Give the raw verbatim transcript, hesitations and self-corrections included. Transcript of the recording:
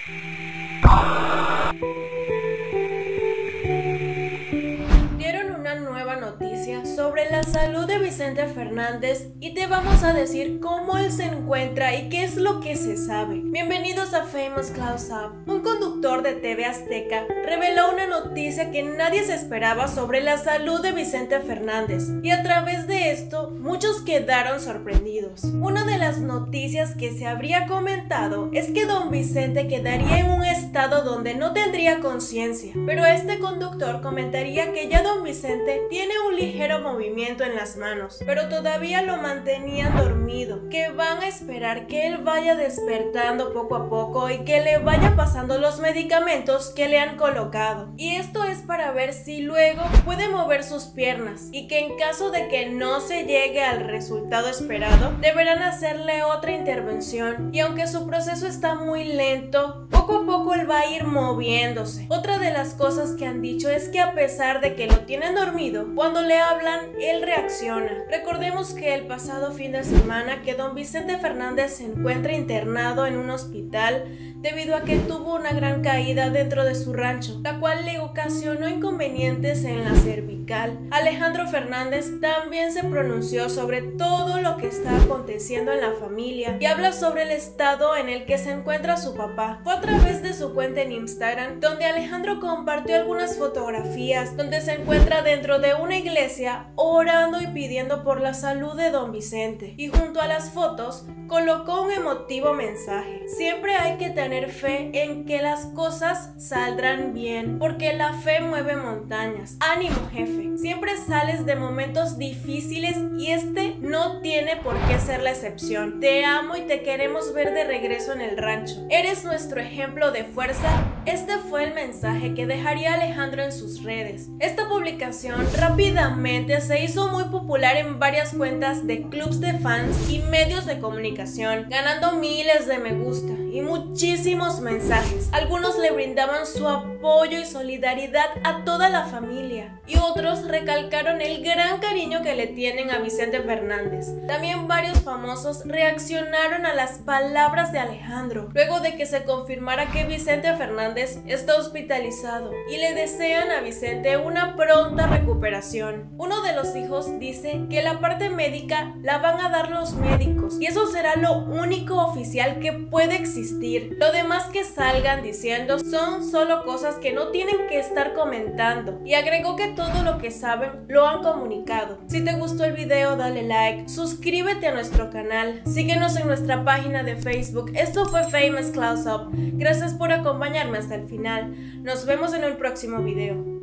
Dieron una nueva noticia sobre la salud de Vicente Fernández y te vamos a decir cómo él se encuentra y qué es lo que se sabe. Bienvenidos a Famous Close Up. Un conductor de T V Azteca reveló una noticia que nadie se esperaba sobre la salud de Vicente Fernández y a través de esto muchos quedaron sorprendidos. Una de las noticias que se habría comentado es que don Vicente quedaría en un estado donde no tendría conciencia, pero este conductor comentaría que ya don Vicente tiene un ligero movimiento en las manos, pero todavía lo mantenían dormido, que van a esperar que él vaya despertando poco a poco y que le vaya pasando los medicamentos que le han colocado. Y esto es para ver si luego puede mover sus piernas y que en caso de que no se llegue al resultado esperado, deberán hacerle otra intervención. Y aunque su proceso está muy lento, poco a poco él va a ir moviéndose. Otra de las cosas que han dicho es que a pesar de que lo tienen dormido, cuando le hablan, él reacciona. Recordemos que el pasado fin de semana que don Vicente Fernández se encuentra internado en un hospital debido a que tuvo una gran caída dentro de su rancho, la cual le ocasionó inconvenientes en la cervical. Alejandro Fernández también se pronunció sobre todo lo que está aconteciendo en la familia y habla sobre el estado en el que se encuentra su papá. Fue a través de su cuenta en Instagram donde Alejandro compartió algunas fotografías donde se encuentra dentro de una iglesia orando y pidiendo por la salud de don Vicente, y junto a las fotos colocó un emotivo mensaje: siempre hay que tener fe en que las cosas saldrán bien, porque la fe mueve montañas. Ánimo, jefe, siempre sales de momentos difíciles y este no tiene por qué ser la excepción. Te amo y te queremos ver de regreso en el rancho. Eres nuestro ejemplo de fuerza. Este fue el mensaje que dejaría Alejandro en sus redes. Esta publicación rápidamente se hizo muy popular en varias cuentas de clubs de fans y medios de comunicación, ganando miles de me gusta y muchísimos mensajes. Algunos le brindaban su apoyo y solidaridad a toda la familia y otros recalcaron el gran cariño que le tienen a Vicente Fernández. También varios famosos reaccionaron a las palabras de Alejandro luego de que se confirmara que Vicente Fernández está hospitalizado y le desean a Vicente una pronta recuperación. Uno de los hijos dice que la parte médica la van a dar los médicos y eso será lo único oficial que puede existir. Lo demás que salgan diciendo son solo cosas que no tienen que estar comentando, y agregó que todo lo que saben lo han comunicado. Si te gustó el video, dale like, suscríbete a nuestro canal, síguenos en nuestra página de Facebook. Esto fue Famous Close Up. Gracias por acompañarme hasta el final. Nos vemos en el próximo video.